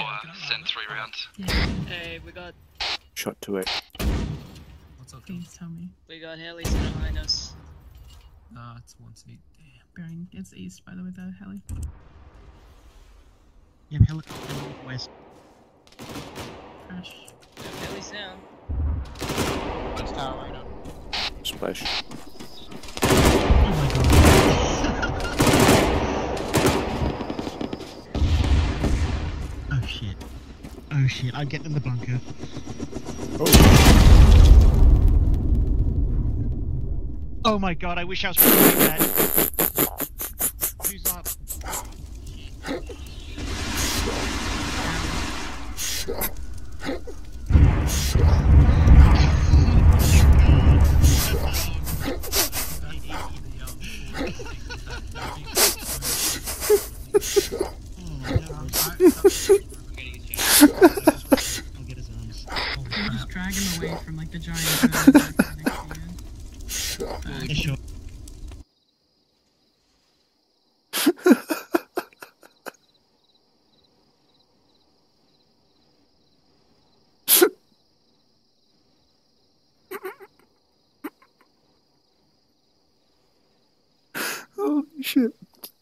send 3 rounds. Yeah. Hey, we got Shot to it. What's up, Please tell me. helis behind us. Nah, it's 1 seat. Damn. Bearing, it's east, by the way, the heli. Yep, helicopter northwest. Crash. Helis down. That's tower right now. Splash. Oh my god. Oh shit. Oh shit, I'm getting in the bunker. Oh my god, I wish I was recording that. Who's up? I'm just dragging him away from like the giant Sure. Holy shit.